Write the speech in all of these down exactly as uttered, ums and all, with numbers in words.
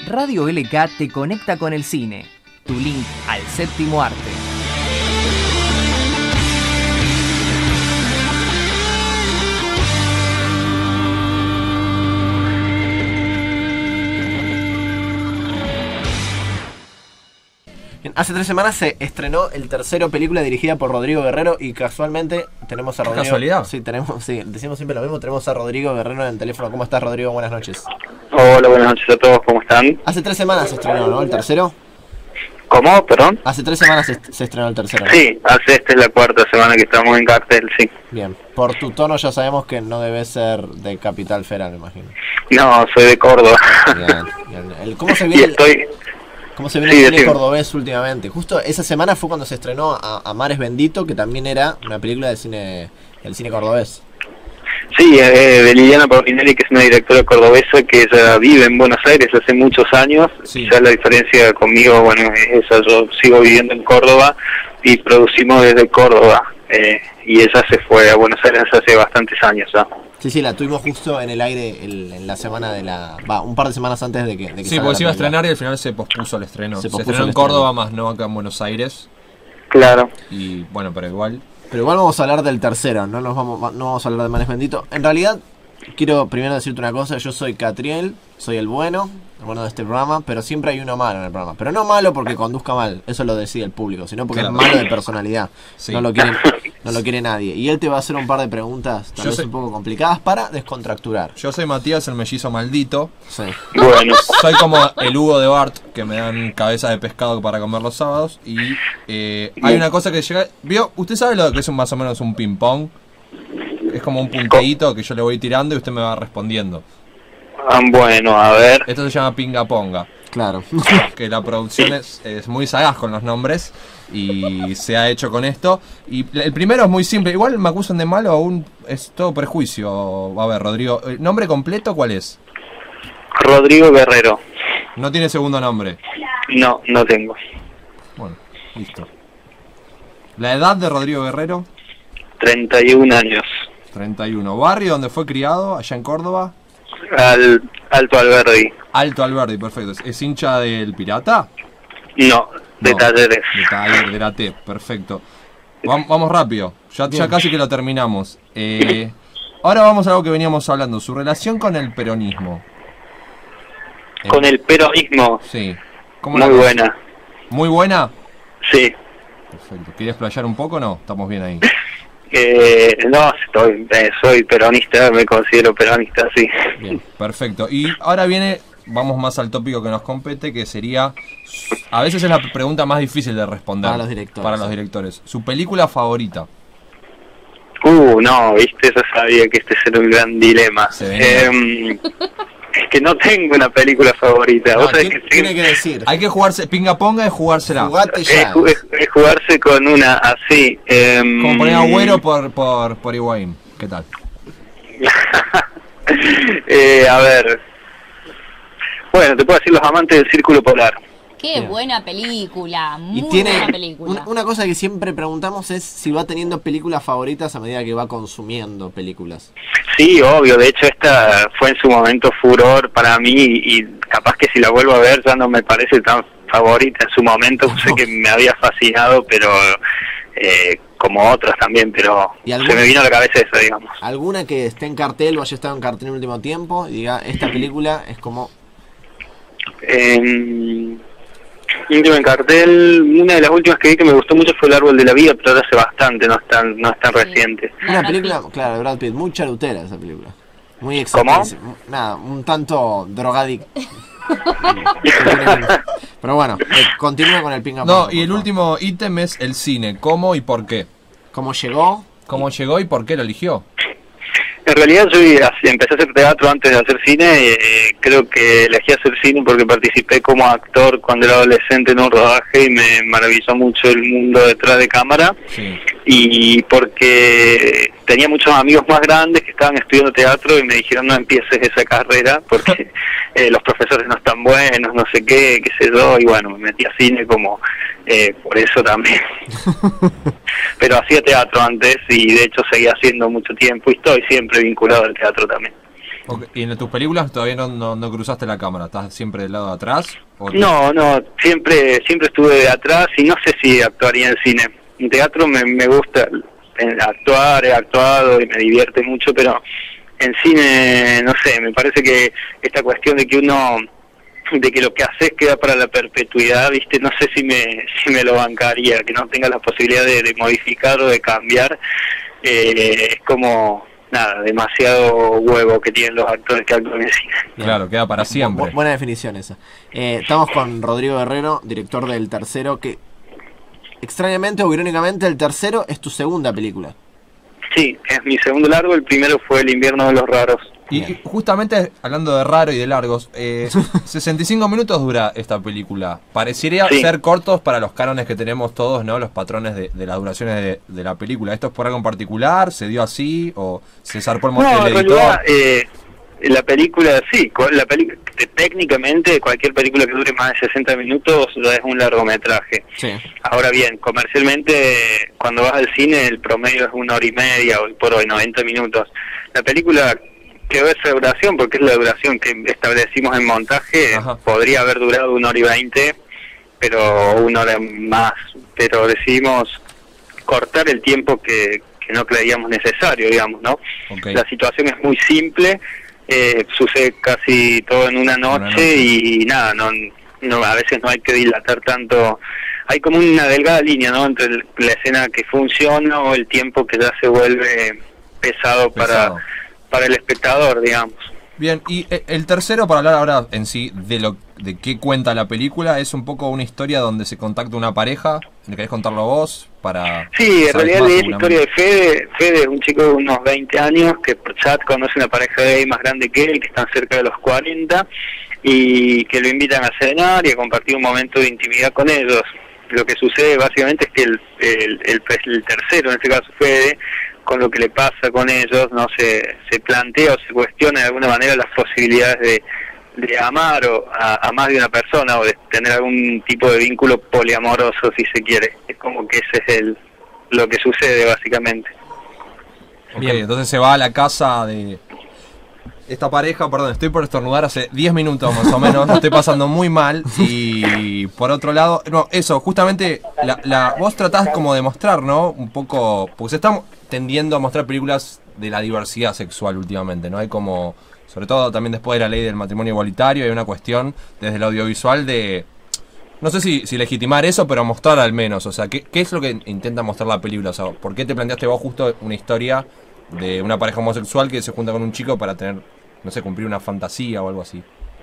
Radio L K te conecta con el cine, tu link al séptimo arte. Hace tres semanas se estrenó el tercero película dirigida por Rodrigo Guerrero y casualmente tenemos a Rodrigo. ¿Casualidad? Sí, tenemos, sí, decimos siempre lo mismo, tenemos a Rodrigo Guerrero en el teléfono. ¿Cómo estás, Rodrigo? Buenas noches. Hola, buenas noches a todos, ¿cómo están? Hace tres semanas se estrenó, ¿no? El tercero. ¿Cómo? ¿Perdón? Hace tres semanas se, se estrenó el tercero, ¿no? Sí, hace esta es la cuarta semana que estamos en cartel, sí. Bien, por tu tono ya sabemos que no debe ser de Capital Federal, me imagino. No, soy de Córdoba. Bien, bien. El, ¿Cómo se Y viene, estoy... el, ¿cómo se viene Sí, el cine decime. cordobés últimamente? Justo esa semana fue cuando se estrenó a, a Mares Bendito, que también era una película del cine, del cine cordobés. Sí, eh, de Liliana Paulinelli, que es una directora cordobesa que ella vive en Buenos Aires hace muchos años. Sí. Ya la diferencia conmigo, bueno, es esa, yo sigo viviendo en Córdoba y producimos desde Córdoba. Eh, y ella se fue a Buenos Aires hace bastantes años ya. Sí, sí, la tuvimos justo en el aire el, en la semana de la... Va, un par de semanas antes de que, de que Sí, salga porque la se iba a película. estrenar y al final se pospuso el estreno. Se Se, pospuso estrenó el en Córdoba, estreno. más no acá en Buenos Aires. Claro. Y bueno, pero igual. Pero igual vamos a hablar del tercero, no nos vamos, no vamos a hablar de Mares Bendito. En realidad, quiero primero decirte una cosa, yo soy Catriel, soy el bueno, el bueno de este programa, pero siempre hay uno malo en el programa. Pero no malo porque conduzca mal, eso lo decide el público, sino porque Claro. es malo de personalidad. Sí. No lo quiere, no lo quiere nadie. Y él te va a hacer un par de preguntas, tal Yo vez soy- un poco complicadas, para descontracturar. Yo soy Matías, el mellizo maldito. Sí. Bueno, Soy como el Hugo de Bart, que me dan cabeza de pescado para comer los sábados. Y eh, hay una cosa que llega... ¿Vio? ¿Usted sabe lo que es un, más o menos un ping-pong? Es como un punteíto que yo le voy tirando y usted me va respondiendo. ah, bueno, a ver. Esto se llama pinga-ponga. Claro. Que la producción es, es muy sagaz con los nombres y se ha hecho con esto. Y el primero es muy simple. Igual me acusan de malo, aún es todo prejuicio. A ver, Rodrigo, ¿el nombre completo cuál es? Rodrigo Guerrero. No tiene segundo nombre. No, no tengo. Bueno, listo. La edad de Rodrigo Guerrero, treinta y un años. treinta y uno. Barrio donde fue criado, allá en Córdoba. Al Alto Alberdi. Alto Alberdi, perfecto. ¿Es, es hincha del Pirata? No, de No, Talleres. De Taller, de la T, perfecto. Vam- vamos rápido, ya, ya casi que lo terminamos. Eh, ahora vamos a algo que veníamos hablando, su relación con el peronismo. Eh, Con el peronismo. Sí. ¿Cómo la Muy ves? buena. ¿Muy buena? Sí. Perfecto. ¿Quieres playar un poco o no? Estamos bien ahí. Eh, no, estoy, eh, soy peronista, me considero peronista, sí. Bien, perfecto. Y ahora viene, vamos más al tópico que nos compete, que sería, a veces es la pregunta más difícil de responder. Para los directores. Para los directores. Su película favorita. Uh, no, viste, yo sabía que este era un gran dilema. Se venía. Eh, es que no tengo una película favorita. No, Vos sabés tiene, que tiene sí, que decir. Hay que jugarse, pinga ponga es jugársela. Jugate es, ya. ju- es- es jugarse con una así. Eh, Como poner Agüero por, por, por Higuaín. ¿Qué tal? eh, a ver. Bueno, te puedo decir Los Amantes del Círculo Polar. Qué Bien. buena película, muy Y tiene buena película. un- una cosa que siempre preguntamos es si va teniendo películas favoritas a medida que va consumiendo películas. Sí, obvio, de hecho esta fue en su momento furor para mí y capaz que si la vuelvo a ver ya no me parece tan favorita. En su momento sé que me había fascinado, pero eh, como otras también, pero ¿Y se alguna- me vino a la cabeza eso, digamos. ¿Alguna que esté en cartel o haya estado en cartel en el último tiempo y diga, esta película es como... Eh, último en cartel, una de las últimas que vi que me gustó mucho fue El Árbol de la Vida, pero ahora hace bastante, no es tan, no es tan Sí. reciente. La Una Brad película, Pitt. claro, de Brad Pitt, muy charutera esa película. Muy ¿Cómo? existencia. Nada, un tanto drogadicto. Pero bueno, eh, continúa con el pinga No, ponga, y el por favor. último ítem es el cine. ¿Cómo y por qué? ¿Cómo llegó? ¿Cómo llegó y por qué lo eligió? En realidad yo así, empecé a hacer teatro antes de hacer cine, eh, creo que elegí hacer cine porque participé como actor cuando era adolescente en un rodaje y me maravilló mucho el mundo detrás de cámara. Sí. Y porque tenía muchos amigos más grandes que estaban estudiando teatro y me dijeron no empieces esa carrera porque eh, los profesores no están buenos, no sé qué, qué sé yo, y bueno, me metí a cine como eh, por eso también. Pero hacía teatro antes y de hecho seguía haciendo mucho tiempo y estoy siempre vinculado al teatro también. Okay. ¿Y en tus películas todavía no, no, no cruzaste la cámara? ¿Estás siempre del lado de atrás? ¿O te... No, no, siempre siempre estuve de atrás y no sé si actuaría en cine. En teatro me, me gusta actuar, he actuado y me divierte mucho, pero en cine, no sé, me parece que esta cuestión de que uno, de que lo que haces queda para la perpetuidad, viste, no sé si me si me lo bancaría, que no tenga la posibilidad de, de modificar o de cambiar, eh, es como, nada, demasiado huevo que tienen los actores que actúan en cine. Claro, queda para siempre. Bu buena definición esa. Eh, estamos con Rodrigo Guerrero, director del Tercero, que extrañamente o irónicamente el Tercero es tu segunda película. Sí, es mi segundo largo, el primero fue El invierno de los raros. Y Bien. justamente hablando de raro y de largos, eh, sesenta y cinco minutos dura esta película. Parecería sí. ser cortos para los cánones que tenemos todos, ¿no? Los patrones de, de las duraciones de, de la película. ¿Esto es por algo en particular? ¿Se dio así? ¿O se zarpó el, no, el en editor? Realidad, eh, la película, sí, la película, técnicamente cualquier película que dure más de sesenta minutos es un largometraje. Sí. Ahora bien, comercialmente, cuando vas al cine, el promedio es una hora y media, hoy por hoy, noventa minutos. La película quedó esa duración, porque es la duración que establecimos en montaje. Ajá. Podría haber durado una hora y veinte, pero una hora más. Pero decidimos cortar el tiempo que, que no creíamos necesario, digamos, ¿no? Okay. La situación es muy simple. Eh, sucede casi todo en una noche, una noche. y nada, no, no, a veces no hay que dilatar tanto, hay como una delgada línea, ¿no? Entre el, la escena que funciona o el tiempo que ya se vuelve pesado, pesado. para para el espectador, digamos. Bien, y el tercero, para hablar ahora en sí de lo de qué cuenta la película, es un poco una historia donde se contacta una pareja. ¿Me querés contarlo vos? Para sí, en realidad es la historia de Fede. Fede es un chico de unos veinte años que por chat conoce una pareja gay más grande que él, que están cerca de los cuarenta, y que lo invitan a cenar y a compartir un momento de intimidad con ellos. Lo que sucede básicamente es que el, el, el, el tercero, en este caso Fede, con lo que le pasa con ellos, no se, se plantea o se cuestiona de alguna manera las posibilidades de, de amar o a, a más de una persona o de tener algún tipo de vínculo poliamoroso, si se quiere. Es como que ese es el lo que sucede básicamente. Bien, entonces se va a la casa de esta pareja, perdón, estoy por estornudar hace diez minutos más o menos, lo estoy pasando muy mal. Y por otro lado, no, eso, justamente la, la vos tratás como de mostrar, ¿no? Un poco, porque se está tendiendo a mostrar películas de la diversidad sexual últimamente, ¿no? Hay como, sobre todo también después de la ley del matrimonio igualitario, hay una cuestión desde el audiovisual de, no sé si, si legitimar eso, pero mostrar al menos, o sea, ¿qué, qué es lo que intenta mostrar la película? O sea, ¿por qué te planteaste vos justo una historia de una pareja homosexual que se junta con un chico para tener, no sé, cumplir una fantasía o algo así?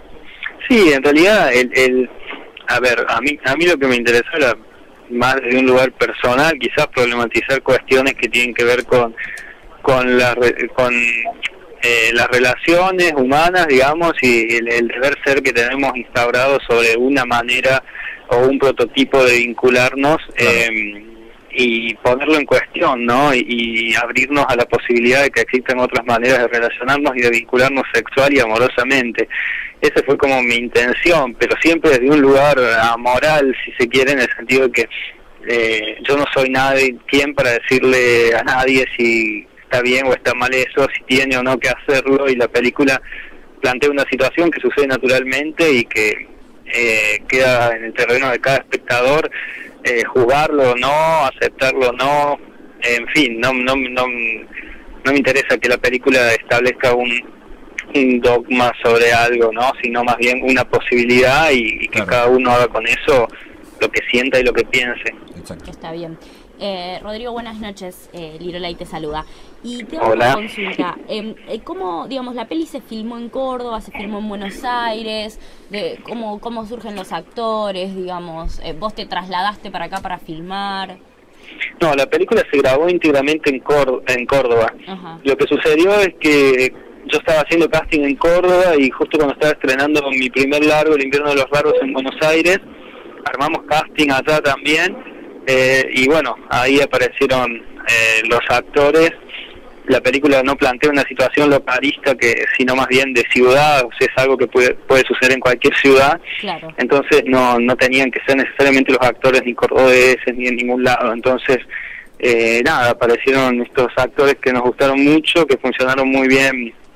Sí, en realidad, el, el a ver, a mí a mí lo que me interesó era más desde un lugar personal, quizás problematizar cuestiones que tienen que ver con con, la, con eh, las relaciones humanas, digamos, y el, el deber ser que tenemos instaurado sobre una manera o un prototipo de vincularnos. Claro. eh, y ponerlo en cuestión, ¿no? Y, y abrirnos a la posibilidad de que existan otras maneras de relacionarnos y de vincularnos sexual y amorosamente. Esa fue como mi intención, pero siempre desde un lugar amoral, si se quiere, en el sentido de que eh, yo no soy nadie, quien para decirle a nadie si está bien o está mal eso, si tiene o no que hacerlo, y la película plantea una situación que sucede naturalmente y que eh, queda en el terreno de cada espectador. Eh, jugarlo o no, aceptarlo o no, en fin, no, no, no, no me interesa que la película establezca un, un dogma sobre algo, ¿no? Sino más bien una posibilidad y, y que claro. cada uno haga con eso lo que sienta y lo que piense. Exacto. Está bien. Eh, Rodrigo, buenas noches, eh, Lirolay te saluda. Y te hago Hola. una consulta. Eh, ¿Cómo, digamos, la peli se filmó en Córdoba, se filmó en Buenos Aires? De, ¿cómo, ¿Cómo surgen los actores, digamos? Eh, ¿Vos te trasladaste para acá para filmar? No, la película se grabó íntegramente en, Cór en Córdoba. Ajá. Lo que sucedió es que yo estaba haciendo casting en Córdoba y justo cuando estaba estrenando mi primer largo, El invierno de los raros, en Buenos Aires, armamos casting allá también. Eh, y bueno, ahí aparecieron eh, los actores. La película no plantea una situación localista, que sino más bien de ciudad, o sea, es algo que puede, puede suceder en cualquier ciudad. Claro. Entonces no no tenían que ser necesariamente los actores ni cordobeses ni en ningún lado. Entonces, eh, nada, aparecieron estos actores que nos gustaron mucho, que funcionaron muy bien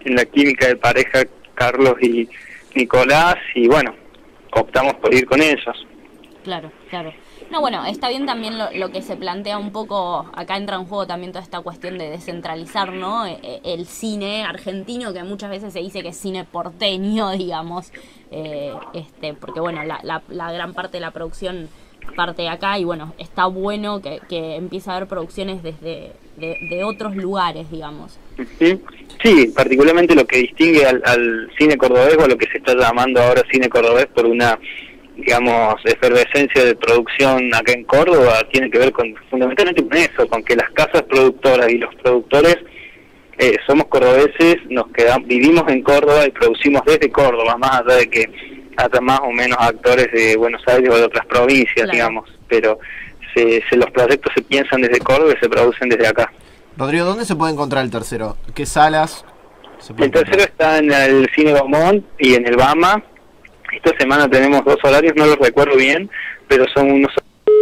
en la química de pareja Carlos y Nicolás, y bueno, optamos por ir con ellos. Claro, claro. No, bueno, está bien también lo, lo que se plantea un poco, acá entra en juego también toda esta cuestión de descentralizar, ¿no? E, el cine argentino, que muchas veces se dice que es cine porteño, digamos, eh, este, porque bueno, la, la, la gran parte de la producción parte de acá, y bueno, está bueno que, que empiece a haber producciones desde de, de otros lugares, digamos. Sí, sí, particularmente lo que distingue al, al cine cordobés, o a lo que se está llamando ahora cine cordobés, por una, digamos, efervescencia de producción acá en Córdoba, tiene que ver con fundamentalmente con eso, con que las casas productoras y los productores eh, somos cordobeses, nos quedamos, vivimos en Córdoba y producimos desde Córdoba, más allá de que haya más o menos actores de Buenos Aires o de otras provincias, claro, digamos, pero se, se, los proyectos se piensan desde Córdoba y se producen desde acá. Rodrigo, ¿dónde se puede encontrar el tercero? ¿Qué salas se puede El tercero está en el Cine Gaumont y en el Bama. Esta semana tenemos dos horarios, no los recuerdo bien, pero son unos...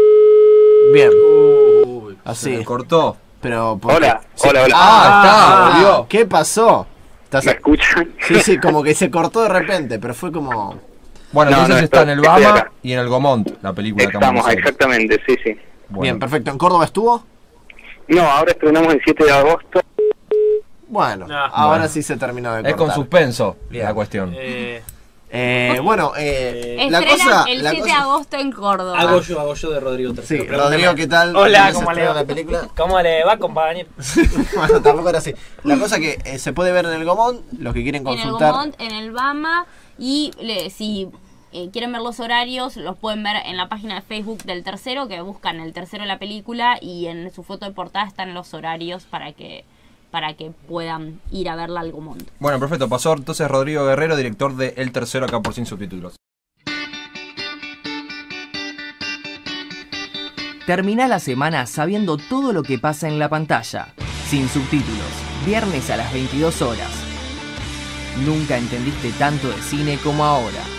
Bien. Uy, así. Se me cortó. Pero hola, sí. hola, hola. Ah, está, volvió. ¿Qué pasó? ¿Estás ¿Me a... escuchan? Sí, sí, como que se cortó de repente, pero fue como... Bueno, No, entonces no, está en el estoy Bama acá. y en el Gomont, la película que Estamos, vamos a ver. exactamente, sí, sí. Bueno. Bien, perfecto. ¿En Córdoba estuvo? No, ahora estrenamos el siete de agosto. Bueno, Ah. ahora Bueno. sí se terminó de Es cortar. con suspenso Bien. la cuestión. Eh, Eh, bueno, eh, la Estrena cosa... el la siete de cosa... agosto en Córdoba. hago yo, hago yo de Rodrigo Sí, Tercero. Rodrigo, ¿qué tal? Hola, ¿Cómo se ¿cómo le estrena va? la película? ¿Cómo le va, compañero? Bueno, tampoco era así. La cosa que eh, se puede ver en el Gomón, los que quieren En el consultar... Gaumont, en el Bama, y le, si eh, quieren ver los horarios, los pueden ver en la página de Facebook del Tercero, que buscan el Tercero de la película, y en su foto de portada están los horarios para que para que puedan ir a verla al Gaumont. Bueno, perfecto. Pasó entonces Rodrigo Guerrero, director de El Tercero, acá por Sin Subtítulos. Termina la semana sabiendo todo lo que pasa en la pantalla. Sin subtítulos. Viernes a las veintidós horas. Nunca entendiste tanto de cine como ahora.